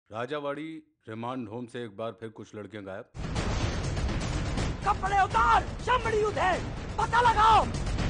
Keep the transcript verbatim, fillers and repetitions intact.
Rajawadi remand home से एक बार फिर कुछ लड़कियां गायब। कपड़े उतार, चमड़ी उधेड़, पता लगाओ।